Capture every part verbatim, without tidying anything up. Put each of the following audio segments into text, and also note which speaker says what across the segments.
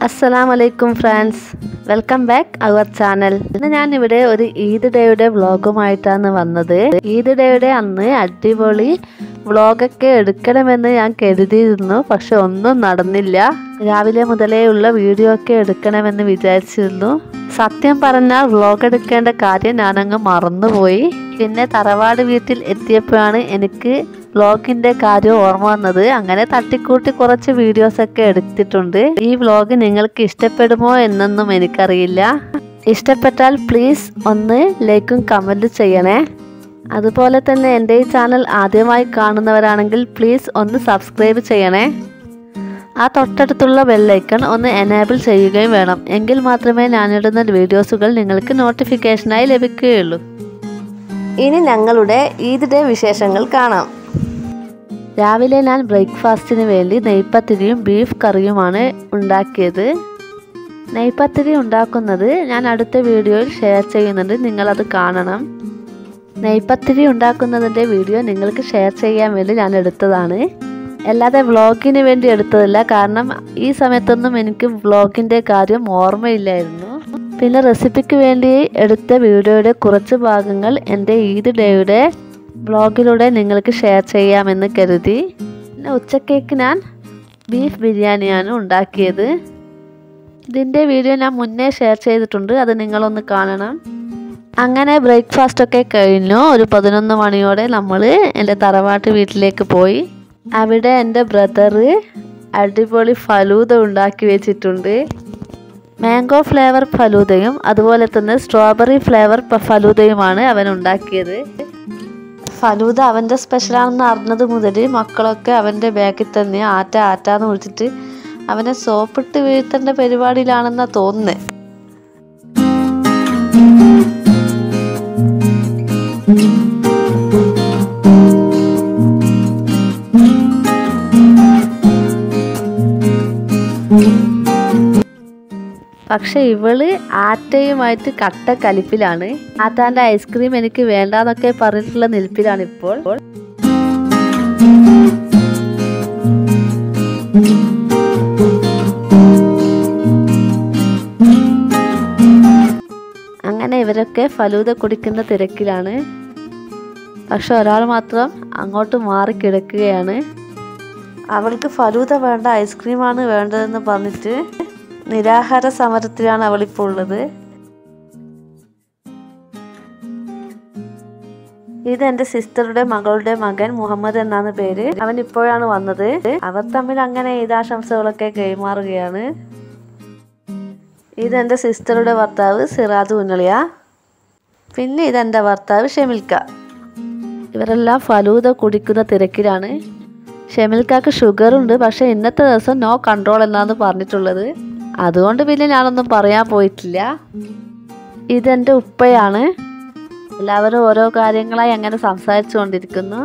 Speaker 1: Assalamualaikum friends, welcome back our channel. ഇന്ന് ഞാൻ ഇവിടെ ഒരു ഈദ് ഡേയുടെ വ്ലോഗുമായിട്ടാണ് വന്നത്. ഈദ് ഡേയുടെ അന്ന് അടിപൊളി വ്ലോഗൊക്കെ എടുക്കണമെന്ന് ഞാൻ കരുതിയിരുന്നു, പക്ഷെ ഒന്നും നടന്നില്ല. രാവിലെ മുതലേ ഉള്ള വീഡിയോ ഒക്കെ എടുക്കണമെന്ന് വിചാരിച്ചിരുന്നു. സത്യം പറഞ്ഞാൽ വ്ലോഗ് എടുക്കേണ്ട കാര്യം ഞാനങ്ങ് മറന്നുപോയി. പിന്നെ തറവാട് വീട്ടിൽ എത്തിയപ്പോഴാണ് എനിക്ക് വ്ലോഗിന്റെ കാര്യം ഓർമ്മ വന്നത്. അങ്ങനെ തട്ടിക്കൂട്ടി കുറച്ച് വീഡിയോസ് ഒക്കെ എടുത്തിട്ടുണ്ട്. ഈ വ്ലോഗ് നിങ്ങൾക്ക് ഇഷ്ടപ്പെടുമോ എന്നൊന്നും എനിക്കറിയില്ല. ഇഷ്ടപ്പെട്ടാൽ പ്ലീസ് ഒന്ന് ലൈക്കും കമൻറ്റും ചെയ്യണേ. അതുപോലെ തന്നെ എൻ്റെ ഈ ചാനൽ ആദ്യമായി കാണുന്നവരാണെങ്കിൽ പ്ലീസ് ഒന്ന് സബ്സ്ക്രൈബ് ചെയ്യണേ. ആ തൊട്ടടുത്തുള്ള ബെല്ലൈക്കൺ ഒന്ന് എനേബിൾ ചെയ്യുകയും വേണം. എങ്കിൽ മാത്രമേ ഞാനിടുന്ന വീഡിയോസുകൾ നിങ്ങൾക്ക് നോട്ടിഫിക്കേഷനായി ലഭിക്കുകയുള്ളൂ. ഇനി ഞങ്ങളുടെ ഈദ് ഡേ വിശേഷങ്ങൾ കാണാം. രാവിലെ ഞാൻ ബ്രേക്ക്ഫാസ്റ്റിന് വേണ്ടി നെയ്പത്തിരിയും ബീഫ് കറിയുമാണ് ഉണ്ടാക്കിയത്. നെയ്പത്തിരി ഉണ്ടാക്കുന്നത് ഞാൻ അടുത്ത വീഡിയോയിൽ ഷെയർ ചെയ്യുന്നുണ്ട്, നിങ്ങളത് കാണണം. നെയ്പത്തിരി ഉണ്ടാക്കുന്നതിൻ്റെ വീഡിയോ നിങ്ങൾക്ക് ഷെയർ ചെയ്യാൻ വേണ്ടി ഞാൻ എടുത്തതാണ്, അല്ലാതെ വ്ളോഗിന് വേണ്ടി എടുത്തതല്ല. കാരണം ഈ സമയത്തൊന്നും എനിക്ക് വ്ളോഗിൻ്റെ കാര്യം ഓർമ്മയില്ലായിരുന്നു. പിന്നെ റെസിപ്പിക്ക് വേണ്ടി എടുത്ത വീഡിയോയുടെ കുറച്ച് ഭാഗങ്ങൾ എൻ്റെ ഈദ് ഡേയുടെ വ്ളോഗിലൂടെ നിങ്ങൾക്ക് ഷെയർ ചെയ്യാമെന്ന് കരുതി. പിന്നെ ഉച്ചക്കേക്ക് ഞാൻ ബീഫ് ബിരിയാണിയാണ് ഉണ്ടാക്കിയത്. ഇതിൻ്റെ വീഡിയോ ഞാൻ മുന്നേ ഷെയർ ചെയ്തിട്ടുണ്ട്, അത് നിങ്ങളൊന്ന് കാണണം. അങ്ങനെ ബ്രേക്ക്ഫാസ്റ്റൊക്കെ കഴിഞ്ഞു. ഒരു പതിനൊന്ന് മണിയോടെ നമ്മൾ എൻ്റെ തറവാട്ട് വീട്ടിലേക്ക് പോയി. അവിടെ എൻ്റെ ബ്രദറ് അടിപൊളി ഫലൂദ ഉണ്ടാക്കി വെച്ചിട്ടുണ്ട്. മാംഗോ ഫ്ലേവർ ഫലൂദയും അതുപോലെ തന്നെ സ്ട്രോബെറി ഫ്ലേവർ ഫലൂദയുമാണ് അവൻ ഉണ്ടാക്കിയത്. ഫലൂദ അവൻ്റെ സ്പെഷ്യലാണെന്ന് അറിഞ്ഞത് മുതൽ മക്കളൊക്കെ അവൻ്റെ ബാക്കിൽ തന്നെ ആറ്റ ആറ്റാന്ന് വിളിച്ചിട്ട് അവനെ സോപ്പിട്ട് വീഴ്ത്തേണ്ട പരിപാടിയിലാണെന്നാണ് തോന്നുന്നത്. പക്ഷെ ഇവള് ആറ്റയുമായിട്ട് കട്ട കലിപ്പിലാണ്. ആറ്റാൻ്റെ ഐസ്ക്രീം എനിക്ക് വേണ്ടാന്നൊക്കെ പറഞ്ഞിട്ടുള്ള നിൽപ്പിലാണ് ഇപ്പോൾ. അങ്ങനെ ഇവരൊക്കെ ഫലൂദ കുടിക്കുന്ന തിരക്കിലാണ്. പക്ഷെ ഒരാൾ മാത്രം അങ്ങോട്ട് മാറി കിടക്കുകയാണ്. അവൾക്ക് ഫലൂദ വേണ്ട, ഐസ്ക്രീമാണ് വേണ്ടതെന്ന് പറഞ്ഞിട്ട് നിരാഹാര സമരത്തിലാണ് അവളിപ്പോൾ ഉള്ളത്. ഇത് എൻ്റെ സിസ്റ്ററുടെ മകളുടെ മകൻ മുഹമ്മദ് എന്നാണ് പേര്. അവൻ ഇപ്പോഴാണ് വന്നത്. അവർ തമ്മിൽ അങ്ങനെ ഈദാശംസകളൊക്കെ കൈമാറുകയാണ്. ഇതെൻ്റെ സിസ്റ്ററുടെ ഭർത്താവ് സിറാജ് ഉന്നളിയ. പിന്നെ ഇതെൻ്റെ ഭർത്താവ് ഷെമിൽക്ക. ഇവരെല്ലാം ഫലൂദ കുടിക്കുന്ന തിരക്കിലാണ്. ഷെമിൽക്കാക്ക് ഷുഗറുണ്ട്, പക്ഷെ ഇന്നത്തെ ദിവസം നോ കൺട്രോൾ എന്നാണ് പറഞ്ഞിട്ടുള്ളത്. അതുകൊണ്ട് പിന്നെ ഞാനൊന്നും പറയാൻ പോയിട്ടില്ല. ഇതെൻ്റെ ഉപ്പയാണ്. എല്ലാവരും ഓരോ കാര്യങ്ങളായി അങ്ങനെ സംസാരിച്ചു കൊണ്ടിരിക്കുന്നു.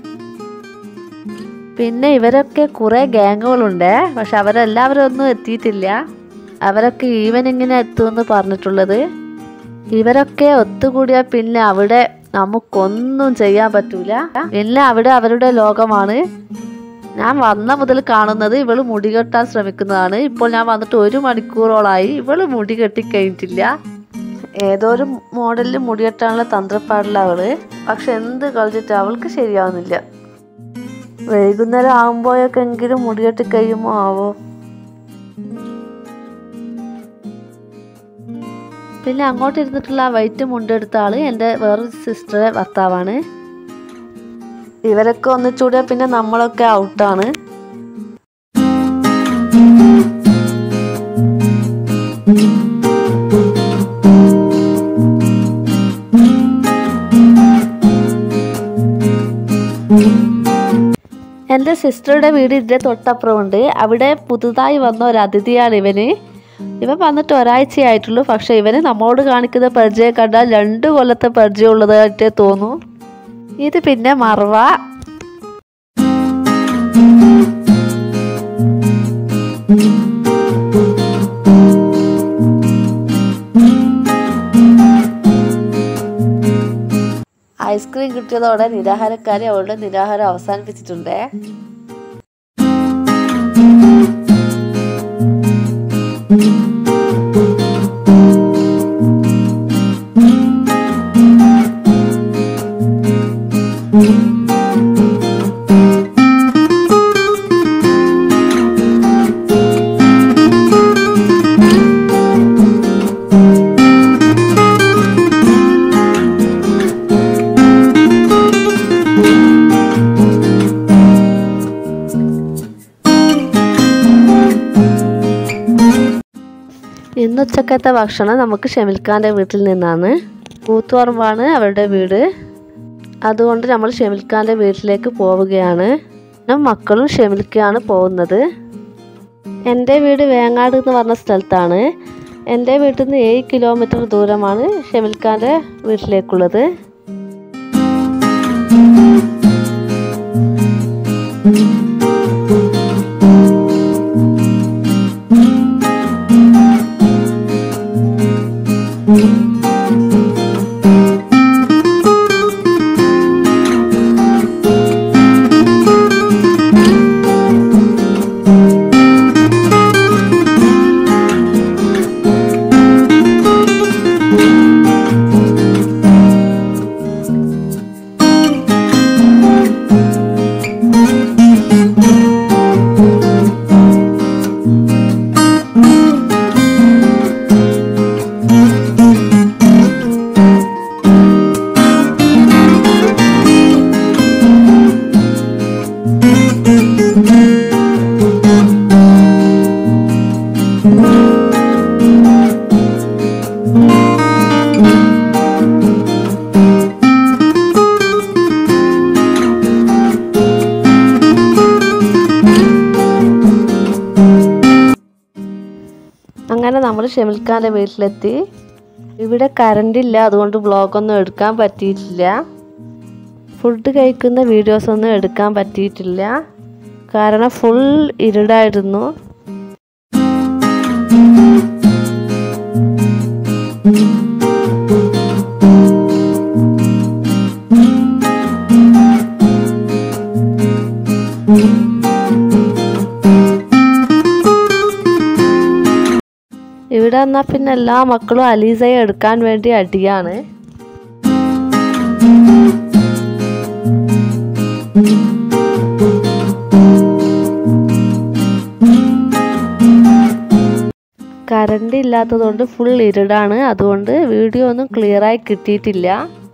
Speaker 1: പിന്നെ ഇവരൊക്കെ കുറേ ഗ്യാങ്ങുകളുണ്ട്, പക്ഷെ അവരെല്ലാവരും ഒന്നും എത്തിയിട്ടില്ല. അവരൊക്കെ ഈവനിങ്ങിന് എത്തുമെന്ന് പറഞ്ഞിട്ടുള്ളത്. ഇവരൊക്കെ ഒത്തുകൂടിയാൽ പിന്നെ അവിടെ നമുക്കൊന്നും ചെയ്യാൻ പറ്റൂല. പിന്നെ അവിടെ അവരുടെ ലോകമാണ്. ഞാൻ വന്ന മുതൽ കാണുന്നത് ഇവള് മുടി കെട്ടാൻ ശ്രമിക്കുന്നതാണ്. ഇപ്പോൾ ഞാൻ വന്നിട്ട് ഒരു മണിക്കൂറോളായി ഇവള് മുടി കെട്ടി കഴിഞ്ഞിട്ടില്ല. ഏതോ ഒരു മോഡലിൽ മുടി കെട്ടാനുള്ള തന്ത്രപ്പാടില്ല അവള്. പക്ഷെ എന്ത് കളിച്ചിട്ട് അവൾക്ക് ശരിയാവുന്നില്ല. വൈകുന്നേരം ആകുമ്പോഴൊക്കെ എങ്കിലും മുടി കെട്ടി കഴിയുമോ ആവോ. പിന്നെ അങ്ങോട്ട് ഇരുന്നിട്ടുള്ള ആ വൈറ്റ് മുണ്ടെടുത്ത ആള് എൻ്റെ വേറൊരു സിസ്റ്ററുടെ ഭർത്താവാണ്. ഇവരൊക്കെ ഒന്നിച്ചൂടിയാൽ പിന്നെ നമ്മളൊക്കെ ഔട്ടാണ്. എൻ്റെ സിസ്റ്ററുടെ വീട് ഇതിൻ്റെ തൊട്ടപ്പുറമുണ്ട്. അവിടെ പുതുതായി വന്ന ഒരു അതിഥിയാണ് ഇവന്. ഇവൻ വന്നിട്ട് ഒരാഴ്ചയായിട്ടുള്ളൂ. പക്ഷെ ഇവന് നമ്മളോട് കാണിക്കുന്ന പരിചയം കണ്ടാൽ രണ്ട് കൊല്ലത്തെ പരിചയം ഉള്ളതായിട്ടേ തോന്നൂ. ഇത് പിന്നെ മറവ. ഐസ്ക്രീം കിട്ടിയതോടെ നിരാഹാരക്കാരി അവളുടെ നിരാഹാരം അവസാനിപ്പിച്ചിട്ടുണ്ട്. ഇന്ന് ഉച്ചക്കത്തെ ഭക്ഷണം നമുക്ക് ഷെമിൽഖാൻ്റെ വീട്ടിൽ നിന്നാണ്. കൂത്തുപറമ്പാണ് അവരുടെ വീട്. അതുകൊണ്ട് നമ്മൾ ഷെമിൽഖാൻ്റെ വീട്ടിലേക്ക് പോവുകയാണ്. മക്കളും ഷെമിൽഖയാണ് പോകുന്നത്. എൻ്റെ വീട് വേങ്ങാട് എന്ന് പറഞ്ഞ സ്ഥലത്താണ്. എൻ്റെ വീട്ടിൽ നിന്ന് ഏഴ് കിലോമീറ്റർ ദൂരമാണ് ഷെമിൽഖാൻ്റെ വീട്ടിലേക്കുള്ളത്. അങ്ങനെ നമ്മൾ ഷെമിൽഖാൻ്റെ വീട്ടിലെത്തി. ഇവിടെ കറണ്ട് ഇല്ല, അതുകൊണ്ട് വ്ളോഗൊന്നും എടുക്കാൻ പറ്റിയിട്ടില്ല. ഫുഡ് കഴിക്കുന്ന വീഡിയോസൊന്നും എടുക്കാൻ പറ്റിയിട്ടില്ല, കാരണം ഫുൾ ഇരുടായിരുന്നു. ഇവിടെ വന്നാൽ പിന്നെ എല്ലാ മക്കളും അലീസയെ എടുക്കാൻ വേണ്ടി അടിയാണ്. കറണ്ട് ഇല്ലാത്തതുകൊണ്ട് ഫുൾ ഇരുടാണ്, അതുകൊണ്ട് വീഡിയോ ഒന്നും ക്ലിയറായി കിട്ടിയിട്ടില്ല.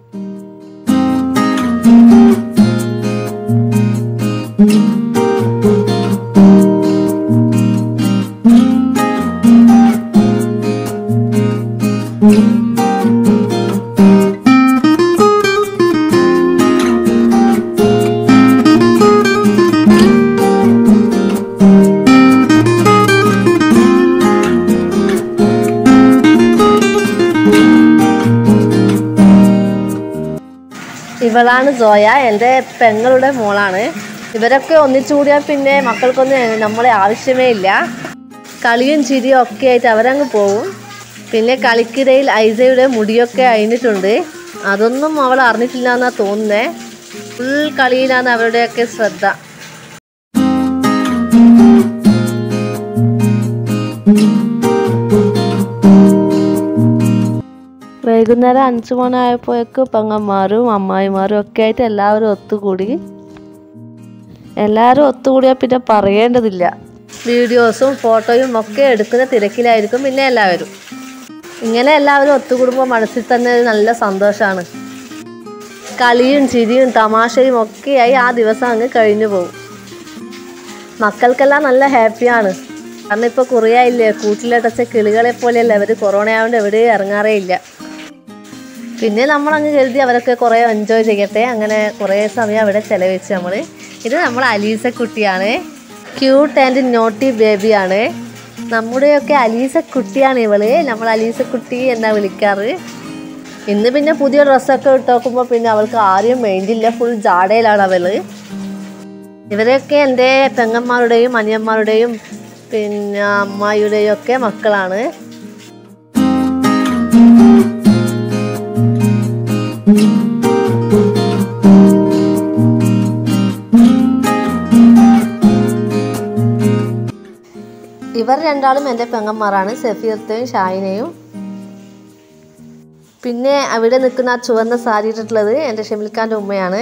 Speaker 1: ഇവളാണ് സോയ, എൻ്റെ പെങ്ങളുടെ മോളാണ്. ഇവരൊക്കെ ഒന്നിച്ചുകൂടിയാൽ പിന്നെ മക്കൾക്കൊന്നും നമ്മളെ ആവശ്യമേ ഇല്ല. കളിയും ചിരിയും ഒക്കെ ആയിട്ട് അവരങ്ങ് പോവും. പിന്നെ കളിക്കിടയിൽ ഐസയുടെ മുടിയൊക്കെ അഴിഞ്ഞിട്ടുണ്ട്, അതൊന്നും അവൾ അറിഞ്ഞിട്ടില്ല എന്നാണ് തോന്നുന്നത്. ഫുൾ കളിയിലാണ് അവരുടെയൊക്കെ ശ്രദ്ധ. വൈകുന്നേരം അഞ്ചു മണിയായപ്പോഴേക്ക് പെങ്ങന്മാരും അമ്മായിമാരും ഒക്കെ ആയിട്ട് എല്ലാവരും ഒത്തുകൂടി. എല്ലാവരും ഒത്തുകൂടിയാൽ പിന്നെ പറയേണ്ടതില്ല. വീഡിയോസും ഫോട്ടോയും ഒക്കെ എടുക്കുന്ന തിരക്കിലായിരിക്കും പിന്നെ എല്ലാവരും. ഇങ്ങനെ എല്ലാവരും ഒത്തുകൂടുമ്പോൾ മനസ്സിൽ തന്നെ ഒരു നല്ല സന്തോഷമാണ്. കളിയും ചിരിയും തമാശയും ഒക്കെയായി ആ ദിവസം അങ്ങ് കഴിഞ്ഞു പോകും. മക്കൾക്കെല്ലാം നല്ല ഹാപ്പിയാണ്, കാരണം ഇപ്പോൾ കുറേ ആയില്ലേ കൂട്ടിലടച്ച കിളികളെ പോലെയല്ല അവർ. കൊറോണ ആയതുകൊണ്ട് എവിടെയും ഇറങ്ങാറേ ഇല്ല. പിന്നെ നമ്മളങ്ങ് കരുതി അവരൊക്കെ കുറേ എൻജോയ് ചെയ്യട്ടെ, അങ്ങനെ കുറേ സമയം അവിടെ ചിലവഴിച്ച് നമ്മൾ. ഇത് നമ്മൾ അലീസ കുട്ടിയാണ്, ക്യൂട്ട് ആൻഡ് നോട്ടി ബേബിയാണ്. നമ്മുടെയൊക്കെ അലീസ കുട്ടിയാണ് ഇവള്, നമ്മൾ അലീസ കുട്ടി എന്നാണ് വിളിക്കാറ്. ഇന്ന് പിന്നെ പുതിയ ഡ്രസ്സൊക്കെ ഇട്ട് നോക്കുമ്പോൾ പിന്നെ അവൾക്ക് ആരെയും മൈൻഡില്ല, ഫുൾ ജാടയിലാണ് അവള്. ഇവരൊക്കെ എൻ്റെ പെങ്ങന്മാരുടെയും അനിയന്മാരുടെയും പിന്നെ അമ്മായിയുടെയും ഒക്കെ മക്കളാണ്. ഇവർ രണ്ടാളും എൻ്റെ പെങ്ങന്മാരാണ്, സഫീറത്തെയും ഷാഹിനെയും. പിന്നെ അവിടെ നിൽക്കുന്ന ആ ചുവന്ന സാരി ഇട്ടിട്ടുള്ളത് എൻ്റെ ഷെമിൽഖാൻ്റെ ഉമ്മയാണ്.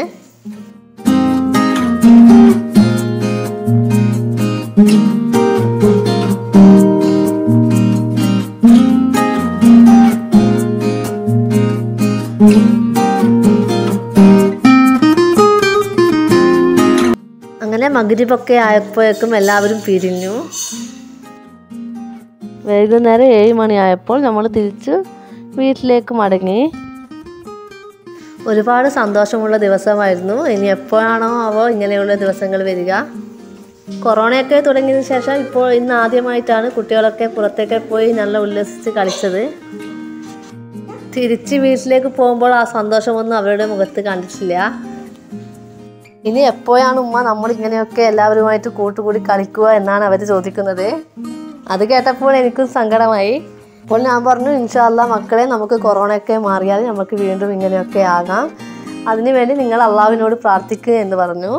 Speaker 1: അങ്ങനെ മഗ്‌രിബൊക്കെ ആയപ്പോഴേക്കും എല്ലാവരും പിരിഞ്ഞു. വൈകുന്നേരം ഏഴ് മണിയായപ്പോൾ നമ്മൾ തിരിച്ച് വീട്ടിലേക്ക് മടങ്ങി. ഒരുപാട് സന്തോഷമുള്ള ദിവസമായിരുന്നു. ഇനി എപ്പോഴാണോ അവ ഇങ്ങനെയുള്ള ദിവസങ്ങൾ വരിക. കൊറോണയൊക്കെ തുടങ്ങിയതിന് ശേഷം ഇപ്പോൾ ഇന്ന് ആദ്യമായിട്ടാണ് കുട്ടികളൊക്കെ പുറത്തേക്ക് പോയി നല്ല ഉല്ലസിച്ച് കളിച്ചത്. തിരിച്ച് വീട്ടിലേക്ക് പോകുമ്പോൾ ആ സന്തോഷമൊന്നും അവരുടെ മുഖത്ത് കണ്ടിട്ടില്ല. ഇനി എപ്പോഴാണ് ഉമ്മ നമ്മൾ ഇങ്ങനെയൊക്കെ എല്ലാവരുമായിട്ട് കൂട്ടുകൂടി കളിക്കുക എന്നാണ് അവർ ചോദിക്കുന്നത്. അത് കേട്ടപ്പോൾ എനിക്കും സങ്കടമായി. അപ്പോൾ ഞാൻ പറഞ്ഞു, ഇൻഷാ അല്ലാ മക്കളെ, നമുക്ക് കൊറോണയൊക്കെ മാറിയാൽ നമുക്ക് വീണ്ടും ഇങ്ങനെയൊക്കെ ആകാം. അതിനുവേണ്ടി നിങ്ങൾ അള്ളാഹുവിനോട് പ്രാർത്ഥിക്കുക എന്ന് പറഞ്ഞു.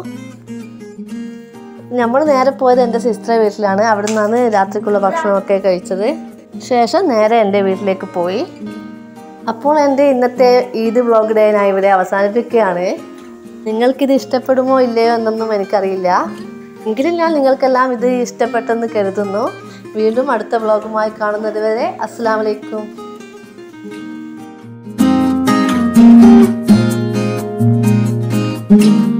Speaker 1: നമ്മൾ നേരെ പോയത് എൻ്റെ സിസ്റ്ററുടെ വീട്ടിലാണ്. അവിടെ നിന്നാണ് രാത്രിക്കുള്ള ഭക്ഷണമൊക്കെ കഴിച്ചത്. ശേഷം നേരെ എൻ്റെ വീട്ടിലേക്ക് പോയി. അപ്പോൾ എൻ്റെ ഇന്നത്തെ ഈദ് വ്ളോഗ് ഡേ ഞാൻ ഇവിടെ അവസാനിപ്പിക്കുകയാണ്. നിങ്ങൾക്കിത് ഇഷ്ടപ്പെടുമോ ഇല്ലയോ എന്നൊന്നും എനിക്കറിയില്ല. എങ്കിലും ഞാൻ നിങ്ങൾക്കെല്ലാം ഇത് ഇഷ്ടപ്പെട്ടെന്ന് കരുതുന്നു. വീണ്ടും അടുത്ത വ്ളോഗുമായി കാണുന്നത് വരെ അസ്സലാമു അലൈക്കും.